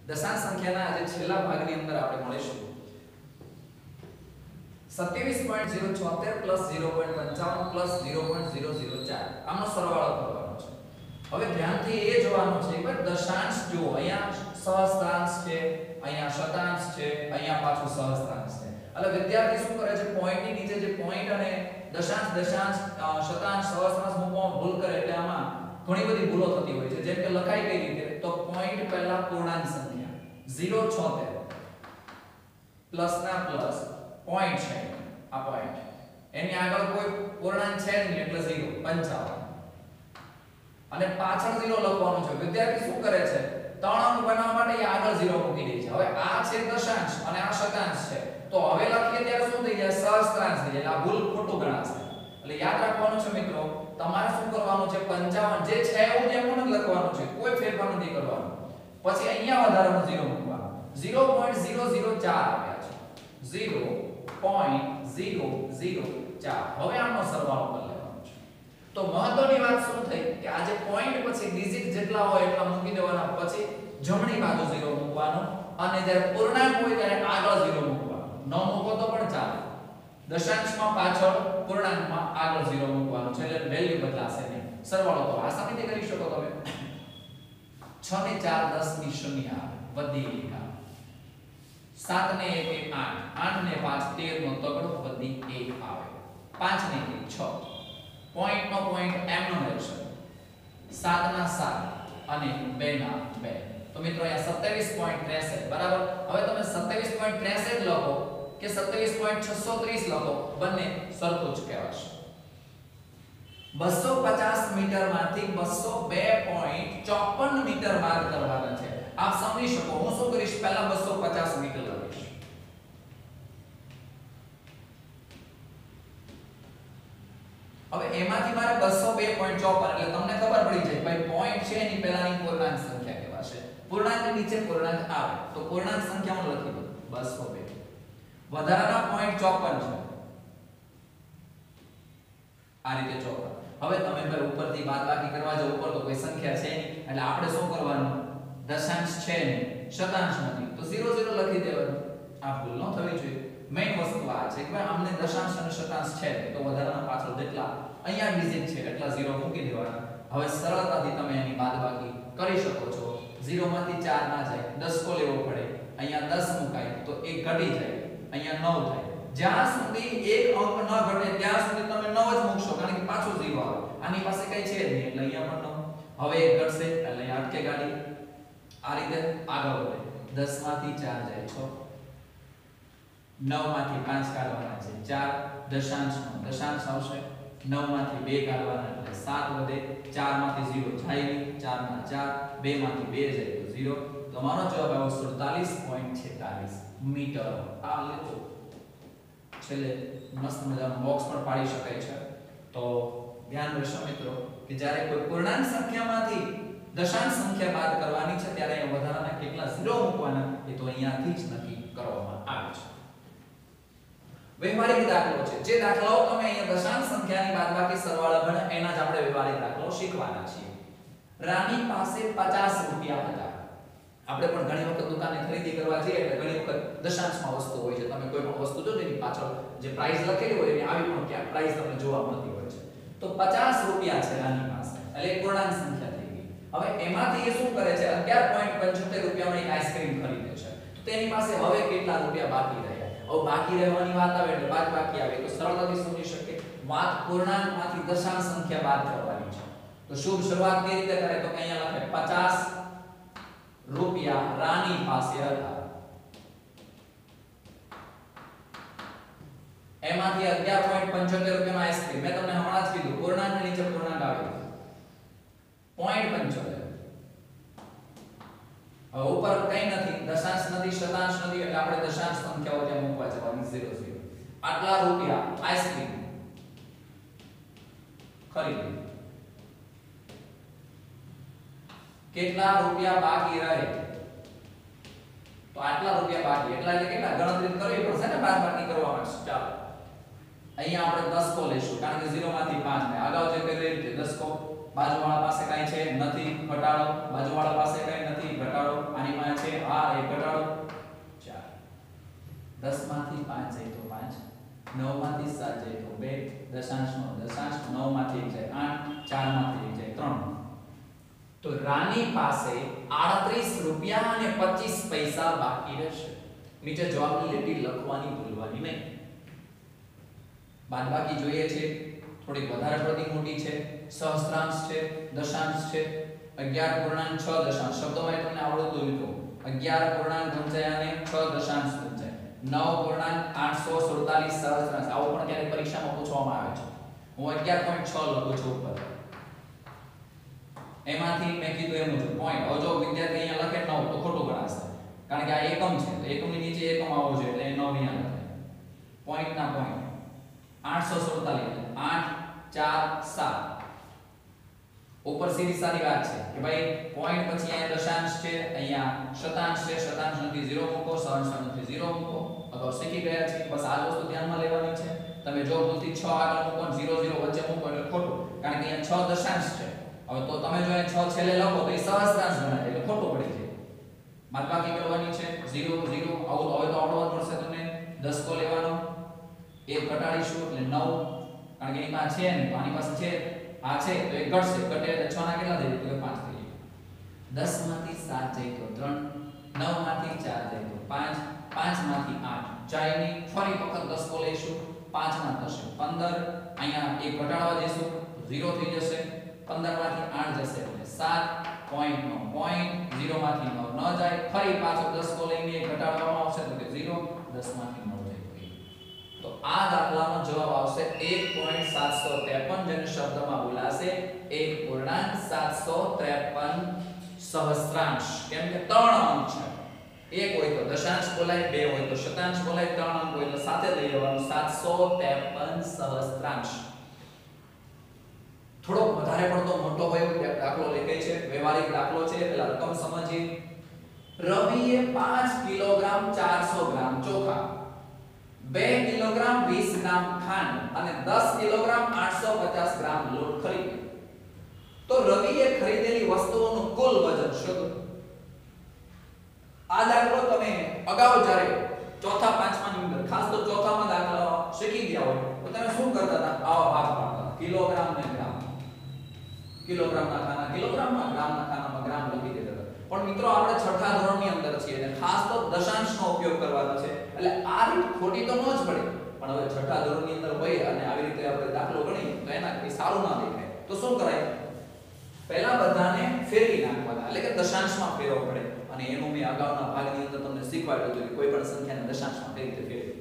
દશાંશ સંખ્યાના આજે છેલ્લા ભાગની અંદર આપણે મળીશું 27.076 + 0.55 + 0.004 આનો સરવાળો કરવાનો છે. હવે ધ્યાનથી એ જોવાનું છે કે દશાંશ જુઓ, અહીંયા સહસ્ત્રાંશ છે, અહીંયા શતાંશ છે, અહીંયા પાછું સહસ્ત્રાંશ છે. એટલે વિદ્યાર્થી શું કરે છે, પોઈન્ટની નીચે જે પોઈન્ટ અને દશાંશ દશાંશ શતાંશ સહસ્ત્રાંશ મૂકવામાં ભૂલ કરે એટલે આમાં ઘણી બધી ભૂલો થતી હોય છે. જેમ કે લખાય કઈ રીતે, તો પોઈન્ટ પહેલા પૂર્ણાંક સંખ્યા 076 પ્લસ ના પ્લસ પોઈન્ટ છે, આ પોઈન્ટ એની આગળ કોઈ પૂર્ણાંક છે નહીં એટલે 0 55 અને પાછળ 0 લખવાનું છે. વિદ્યાર્થી શું કરે છે, 3 અંક બનાવવા માટે એ આગળ 0 મૂકી દે છે. હવે આ છે દશાંશ અને આ શતાંશ છે, તો હવે લખીએ ત્યારે શું થઈ જાય, સહસ્ત્રાંશ થઈ જાય. આ ભૂલ ખોટું ગણાશે. એટલે યાદ રાખવાનું છે મિત્રો, તમારે શું કરવાનું છે, 55 જે છે એવું જ એમ જ લખવાનું છે, કોઈ ફેરફાર નથી કરવાનો. પછી અહીંયા વધારાનો 0 મૂકવાનો. 0.004 આવ્યા છે, 0.004. હવે આનો સરવાળો કરી લેવાનો છે. તો મહત્વની વાત શું થઈ કે આ જે પોઈન્ટ પછી ડિજિટ જેટલા હોય એટલા મૂકી દેવાના, પછી જમણી બાજુ 0 મૂકવાનો અને જ્યારે પૂર્ણાંક હોય ત્યારે આગળ 0 મૂકવાનો. ન મૂકો તો પણ ચાલે. દશાંશમાં પાછળ, પૂર્ણાંકમાં આગળ 0 મૂકવાનું છે એટલે વેલ્યુ બદલાશે નહીં. સરવાળો તો આસાનીથી કરી શકો તમે. 6 ને 4 10 ની 0 આવે, વધી 1 આવે. 7 ને 1 8, 8 ને 5 13 નો તગડો વધી 1 આવે. 5 ને 1 6. પોઈન્ટ નો પોઈન્ટ એમ નો રહેશે. 7 ના 7 અને 2 ના 2. તો મિત્રો અહીંયા 27.63 બરાબર. હવે તમે 27.63 લખો કે 27.630 લખો, બંને સરખું જ કહેવાશે. 250 મીટર માંથી 202.54 મીટર માર્ક કરવાના છે. આપ સમજી શકો. હું શું કરીશ, પહેલા 250 મીટર લખીશ. હવે એમાંથી મારે 202.54 એટલે તમને ખબર પડી જાય ભાઈ પોઈન્ટ છે એની પહેલાની પૂર્ણાંક સંખ્યા કહેવાશે. પૂર્ણાંકની નીચે પૂર્ણાંક આવે તો પૂર્ણાંક સંખ્યા હું લખી દઉં 202. વધારાના પોઈન્ટ 54 છે, આ રીતે 54. હવે તમે ભાઈ ઉપરથી બાદબાકી કરવા જાવ, ઉપર તો કોઈ સંખ્યા છે નહીં એટલે આપણે શું કરવાનું, દશાંશ છે નહીં, શતાંશ નથી, તો 00 લખી દેવાનું. આ ભૂલ ન થવી જોઈએ. મેઈન વસ્તુ આ છે કે ભાઈ અમને દશાંશ અને શતાંશ છે તો વધારાના પાછળ જેટલા અહીંયા ડિજિટ છે એટલા 0 મૂકી દેવાના. હવે સરળતાથી તમે એની બાદબાકી કરી શકો છો. 0 માંથી 4 ના જાય, 10 કો લેવો પડે, અહીંયા 10 મુકાય તો 1 ઘટી જાય, અહીંયા 9 થાય. જ્યાં સુધી એક અંક ન ઘટે ત્યાં સુધી તમે 9 જ મૂકશો, કારણ કે પાછો 0 આવે. આની પાસે કઈ છે જ નહીં એટલે અહીંયા પણ 9. હવે 1 ઘટશે એટલે અહીંયા અટકે ગાડી. આ રીતે આગળ વધે. 10 માંથી 4 જાય 6, 9 માંથી 5 કાઢવાના છે 4, દશાંશનો દશાંશ આવશે. 9 માંથી 2 કાઢવાના એટલે 7 વધે. 4 માંથી 0 જાય નહીં, 4 ના 4, 2 માંથી 2 જાય તો 0. તમારો જવાબ આવ્યો 47.46 મીટર. આ લેતો છેલ્લે મસ્ત મજાનું બોક્સ પણ પાડી શકાય છે. તો ધ્યાન રાખો મિત્રો કે જ્યારે કોઈ પૂર્ણાંક સંખ્યામાંથી દશાંશ સંખ્યા બાદ કરવાની છે ત્યારે અહીંયા વધારાના કેટલા 0 મૂકવાના એ તો અહીંયાથી જ નક્કી કરવામાં આવે છે. વ્યવહારિક દાખલો છે. જે દાખલાઓ તમે અહીંયા દશાંશ સંખ્યાની બાદબાકી સરવાળા ગણ એના જ આપણે વ્યવહારિક દાખલો શીખવાના છીએ. રાની પાસે 50 રૂપિયા હતા. આપણે પણ ઘણી વખત દુકાને ખરીદી કરવા જઈએ એટલે ઘણી વખત દશાંશમાં વસ્તુ હોય છે. તમે કોઈ પણ વસ્તુ જોજો એની પાછળ જે પ્રાઇસ લખેલી હોય એની આવી પણ ક્યાં પ્રાઇસ તમને જોવા મળતી હોય છે. તો 50 રૂપિયા છે રાની પાસે, એટલે એક પૂર્ણાંક સંખ્યા થઈ ગઈ. હવે એમાંથી એ શું કરે છે, 11.75 રૂપિયામાં એક આઈસ્ક્રીમ ખરીદે છે. તો તેની પાસે હવે કેટલા રૂપિયા બાકી રહ્યા? હવે બાકી રહેવાની વાત આવે એટલે બાદ બાકી આવે તો સરળતાથી સમજી શકીએ. વાત પૂર્ણાંકમાંથી દશાંશ સંખ્યા બાદ કરવાની છે. તો શુભ શરૂઆત કેવી રીતે કરે, તો અહીંયા લખે 50 રૂપિયા રાની પાસે હતા. એમાંથી 11.75 રૂપિયાનો આઈસ્ક્રીમ. મેં તમને હમણાં જ કીધું પૂર્ણાંકની નીચે પૂર્ણાંક આવે 0.75. હવે ઉપર કઈ નથી, દશાંશ નથી, શતાંશ નથી એટલે આપણે દશાંશ સંખ્યાઓ ત્યાં મૂકવા જવાની 00. આટલા રૂપિયા આઈસ્ક્રીમ ખરીદી. કેટલા રૂપિયા બાકી રહે, તો આટલા રૂપિયા બાકી. એટલા એટલે કેટલા ગણતરી કરવી પડશે ને બાદબાકી કરવા માટે. ચાલો અહીંયા આપણે 10 કો લેશું કારણ કે 0 માંથી 5 ને અગાઉ જે કરી રીતે 10 કો. બાજુવાળા પાસે કાઈ છે નથી, ઘટાડો. બાજુવાળા પાસે કાઈ નથી, ઘટાડો. આની પાસે છે 8 10 માંથી 5 જાય તો 5, 9 માંથી 7 જાય તો 2, દશાંશનો દશાંશ, 9 માંથી 1 જાય 8, 4 માંથી 1 જાય 3. તો રાની પાસે 38 રૂપિયા અને 25 પૈસા બાકી રહેશે. નીચે જવાબની લીટી લખવાની ભૂલવાની નહીં. બાદબાકી જોઈએ છે, થોડીક વધારે પડતી મોટી છે, સહસ્ત્રાંશ છે, દશાંશ છે. 11.6 દશાંશ શબ્દોમાં તમને આવડતું મિત્રો 11.5 અને 6 દશાંશ વંચાય. 9.847 સહસ્ત્રાંશ આવું પણ ક્યારેક પરીક્ષામાં પૂછવામાં આવે છે. હું 11.6 લખું છું ઉપર. એમાંથી મેં કીધું એમ મુજબ પોઈન્ટ. હવે જો વિદ્યાર્થી અહીંયા લખે 9 તો ખોટું ગણાશે, કારણ કે આ એકમ છે તો એકમની નીચે એકમ આવવો જોઈએ એટલે 9 અહીંયા લખાય. પોઈન્ટ ના પોઈન્ટ 847 8 4 7 ઉપર સીધી સારી વાત છે કે ભાઈ પોઈન્ટ પછી અહીંયા દશાંશ છે, અહીંયા શતાંશ છે, શતાંશ નથી 0 મૂકો, સહસ્ત્રાંશ નથી 0 મૂકો. અગાઉ શીખી ગયા છે, બસ આ વસ્તુ ધ્યાનમાં લેવાની છે. તમે જો ભૂલથી 6 આગળ મૂકો અને 0 0 વચ્ચે મૂકો એટલે ખોટું, કારણ કે અહીંયા 6 દશાંશ છે. હવે તો તમે જો અહીંયા 6 છેલ્લે લખો તો એ સહસ્ત્રાંશ ગણાય એટલે ખોટું પડી જાય. બાદબાકી કરવાની છે 0 0 આવું હવે તો આવડવું પડશે તમને. દસકો લેવાનો, 1 ઘટાડીશું એટલે 9, કારણ કે એની પાસે છે નહીં તો આની પાસે છે, આ છે તો એક ઘટશે, ઘટે એટલે 6 ના કેટલા થઈ જાય તો 5 થઈ જાય. 10 માંથી 7 જાય તો 3, 9 માંથી 4 જાય તો 5, 5 માંથી 8 જાય નહીં. ફરી વખત દસકો લઈશું, 5 ના થશે 15, અહીંયા એક ઘટાડવા જઈશું 0 થઈ જશે. 15 માંથી 8 જશે એટલે 7, પોઈન્ટ નો પોઈન્ટ, 0 માંથી 9 ન જાય. ફરી પાછો દસકો લઈને ઘટાડવામાં આવશે તો કે 0, 10 માંથી 9 જાય તો આ દાખલાનો જવાબ આવશે 1.753, જેને શબ્દમાં બોલાશે 1.753 સહસ્ત્રાંશ. કેમ કે 3 અંક છે, 1 હોય તો દશાંશ બોલાય, 2 હોય તો શતાંશ બોલાય, 3 અંક હોય તો સાથે લઈ લેવાનું 753 સહસ્ત્રાંશ. થોડો વધારે પડતો મોટો હોય એવું દાખલો લખાય છે, વ્યવહારિક દાખલો છે. પહેલા રકમ સમજીએ. રવિએ 5 કિલોગ્રામ 400 ગ્રામ ચોખા, 2 કિલોગ્રામ 20 ગ્રામ ખાંડ અને 10 કિલોગ્રામ 850 ગ્રામ લોટ ખરીદ્યો. તો રવિએ ખરીદેલી વસ્તુઓનું કુલ વજન શોધો. આ દાખલો તમે અગાઉ જ્યારે ચોથા પાંચમાની અંદર, ખાસ તો ચોથામાં દાખલા શીખી ગયા હોય તો તમે શું કરતા હતા? આવા ભાગ પાડતા, કિલોગ્રામ ને ગ્રામ. કિલોગ્રામના ખાના કિલોગ્રામમાં, ગ્રામના ખાનામાં ગ્રામ લખી દેતા હતા. પણ મિત્રો આપણે છઠ્ઠા ધોરણની અંદર છીએ અને ખાસ તો દશાંશનો ઉપયોગ કરવાનો છે, એટલે આ રીત ખોટી તો ન જ પડે. પણ હવે છઠ્ઠા ધોરણની અંદર હોય અને આવી રીતે આપણે દાખલો ગણીએ તો એના કઈ સારું ના દેખાય. તો શું કરાય? પહેલા બધાને ફેરવી નાખવાના, એટલે કે દશાંશમાં ફેરવવો પડે. અને એનું મેં અગાઉના ભાગની અંદર તમને શીખવાડ્યું હતું કે કોઈ પણ સંખ્યાને દશાંશમાં કઈ રીતે ફેરવવી.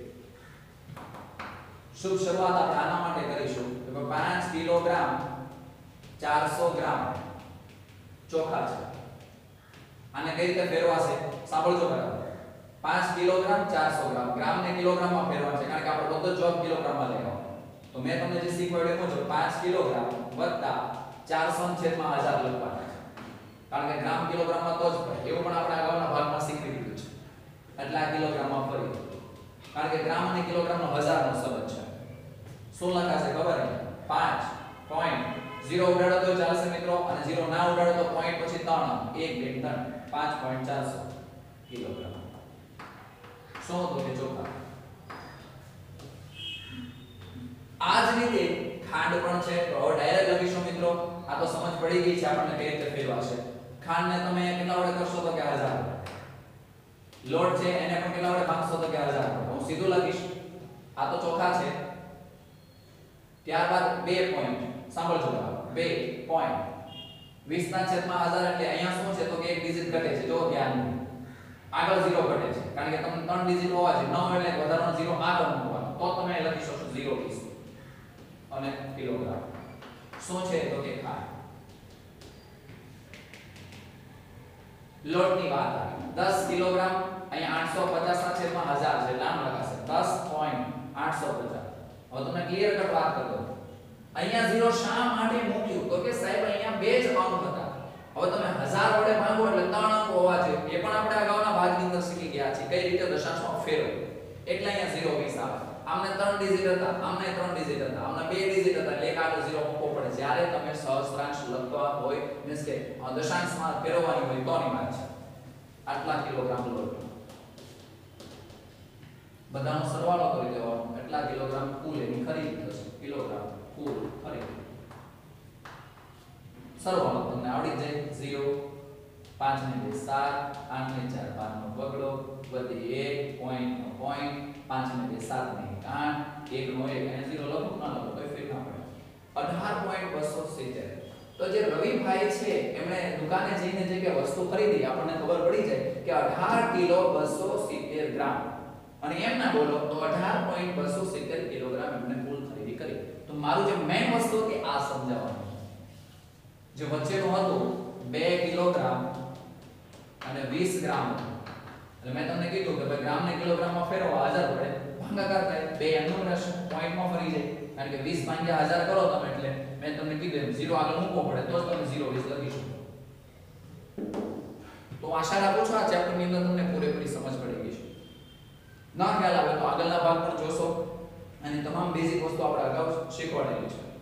શુભ શરૂઆત આપણે આના માટે કરીશું કે 5 કિલોગ્રામ 400 ગ્રામ ચોખા છે. આને કઈ રીતે ફેરવાશે સાંભળજો બરાબર. 5 કિલોગ્રામ 400 ગ્રામ, ગ્રામ ને કિલોગ્રામમાં ફેરવવાનું છે, કારણ કે આપણે બધો જવાબ કિલોગ્રામમાં લેવાનો. તો મેં તમને જે શીખવાડ્યું એમ છે 5 કિલોગ્રામ વત્તા 400 છેદમાં 1000 લખવાના છે, કારણ કે ગ્રામ કિલોગ્રામમાં તો જ પડે. એવું પણ આપણે અગાઉના ભાગમાં શીખવી દીધું છે. એટલે આ કિલોગ્રામમાં ફરી, કારણ કે ગ્રામ અને કિલોગ્રામનો 1000 નો સંબંધ છે. શું લખાશે ખબર છે? 5 પોઈન્ટ 0 ઉડાડો તો ચાલશે મિત્રો, અને 0 ના ઉડાડો તો પોઈન્ટ પછી 3 1 2 3 5.400 કિલોગ્રામ. શું તો કે ચોખા. આ જ રીતે ખાંડ પણ છે, તો હવે ડાયરેક્ટ લખીશું મિત્રો. આ તો સમજ પડી ગઈ છે આપણને કઈ રીતે ફેરવાશે. ખાંડ ને તમે કેટલા વડે કરશો તો કે 1000. લોટ છે એને પણ કેટલા વડે ભાગશો તો કે 1000. હું સીધું લખીશ. આ તો ચોખા છે. ત્યારબાદ 2 પોઈન્ટ, સાંભળજો બરાબર, 2 પોઈન્ટ 20 ના છેદમાં 1000 એટલે અહીંયા શું છે તો કે એક ડિજિટ ઘટે છે. જો ધ્યાન આગળ 0 ઘટે છે, કારણ કે તમને 3 ડિજિટ હોવા છે. 9 એટલે વધારાનો 0 આગળ મૂકવાનો, તો તમે લખી શકશો 0 અને કિલોગ્રામ. શું છે તો કે ખાંડ. લોટની વાત આવી. 10 કિલોગ્રામ, અહીંયા 850 ના છેદમાં 1000 છે, નામ લખાશે 10.850. હવે તમને ક્લિયર કટ વાત કરો. અહીંયા 0 શા માટે મૂક્યું તો કે સાહેબ અહીંયા બે જ અંક હતા. હવે તમે 1000 વડે ભાગો એટલે 3 અંક હોવા જોઈએ. એ પણ આપણે અગાઉના ભાગની અંદર શીખી ગયા છે કઈ રીતે દશાંશમાં ફેરવવું. એટલે અહીંયા 0 20 આવે. આમને 3 ડિજિટ હતા, આમને 3 ડિજિટ હતા, આમને 2 ડિજિટ હતા, એટલે એક આગળ 0 મૂકવો પડે જ્યારે તમે સહસ્ત્રાંશ લખવા હોય, મીન્સ કે દશાંશમાં ફેરવવાની હોય તોની વાત છે. આટલા કિલોગ્રામ લોટ. બધાનો સરવાળો કરી દેવાનો કેટલા કિલોગ્રામ કુલ એની ખરીદ થશે કિલોગ્રામ કુલ ખરીદ સરવાળો તમને આવડી જાય 0 5 ને 2 7 8 ને 4 5 નો બગડો વધી 1 પોઈન્ટ નો પોઈન્ટ 5 ને 2 7 ને 8 1 નો 1 અને 0 લખો ના લખો કોઈ ફેર ના પડે 18.270 તો જે રવિભાઈ છે એમણે દુકાને જઈને જે કે વસ્તુ ખરીદી આપણને ખબર પડી જાય કે 18 કિલો 270 ગ્રામ અને એમ ના બોલો તો 18.270 કિલોગ્રામ એમણે કુલ ખરીદી કરી તો મારું જે મેઈન વસ્તુ હતી આ સમજાવવાનું જે વચ્ચેનું હતું 2 કિલોગ્રામ અને 20 ગ્રામ એટલે મેં તમને કીધું કે ભાઈ ગ્રામ ને કિલોગ્રામમાં ફેરવવા 1000 પડે ભાગાકાર થાય બે અનનોન રહેશે પોઈન્ટમાં ફરી જાય કારણ કે 20 ભાગ્યા 1000 કરો તમે એટલે મેં તમને કીધું એમ 0 આગળ મૂકવો પડે તો જ તમે 0 20 લખી શકો તો આશા રાખું છું આ ચેપ્ટરની અંદર તમને પૂરેપૂરી સમજ પડી ગઈ છે ના ખ્યાલ આવે તો આગળના ભાગ પણ જોશો અને તમામ બેઝિક વસ્તુ આપણે અગાઉ શીખવાડેલી છે